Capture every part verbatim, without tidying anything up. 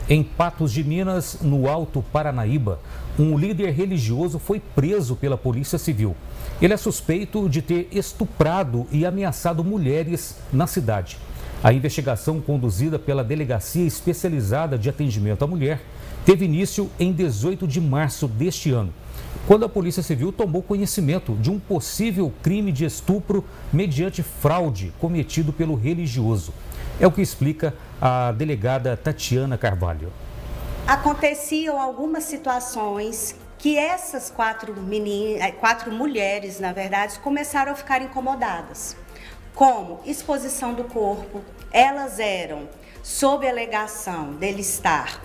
Em Patos de Minas, no Alto Paranaíba, um líder religioso foi preso pela Polícia Civil. Ele é suspeito de ter estuprado e ameaçado mulheres na cidade. A investigação, conduzida pela Delegacia Especializada de Atendimento à Mulher, teve início em dezoito de março deste ano, quando a Polícia Civil tomou conhecimento de um possível crime de estupro mediante fraude cometido pelo religioso. É o que explica a delegada Tatiana Carvalho. Aconteciam algumas situações que essas quatro, meninas, quatro mulheres, na verdade, começaram a ficar incomodadas. Como exposição do corpo, elas eram, sob a alegação dele estar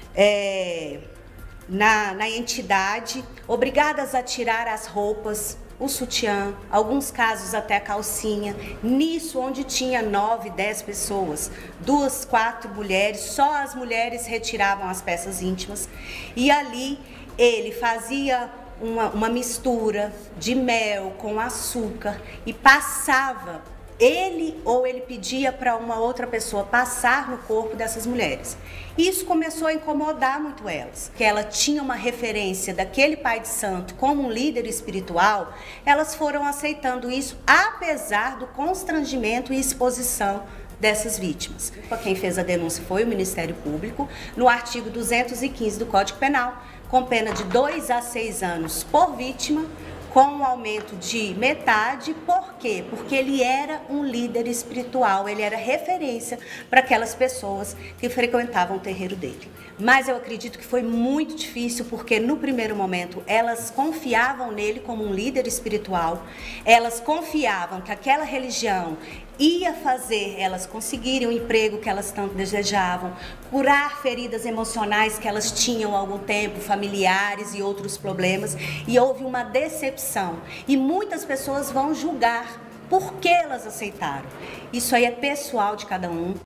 é, na, na entidade, obrigadas a tirar as roupas, o sutiã, alguns casos até a calcinha. Nisso, onde tinha nove, dez pessoas, duas, quatro mulheres, só as mulheres retiravam as peças íntimas. E ali ele fazia uma, uma mistura de mel com açúcar e passava, ele ou ele pedia para uma outra pessoa passar no corpo dessas mulheres. Isso começou a incomodar muito elas, que ela tinha uma referência daquele pai de santo como um líder espiritual. Elas foram aceitando isso, apesar do constrangimento e exposição dessas vítimas. Quem fez a denúncia foi o Ministério Público, no artigo duzentos e quinze do Código Penal, com pena de dois a seis anos por vítima, com um aumento de metade. Por quê? Porque ele era um líder espiritual, ele era referência para aquelas pessoas que frequentavam o terreiro dele. Mas eu acredito que foi muito difícil, porque no primeiro momento elas confiavam nele como um líder espiritual, elas confiavam que aquela religião ia fazer elas conseguirem o emprego que elas tanto desejavam, curar feridas emocionais que elas tinham há algum tempo, familiares e outros problemas, e houve uma decepção. E muitas pessoas vão julgar por que elas aceitaram. Isso aí é pessoal de cada um.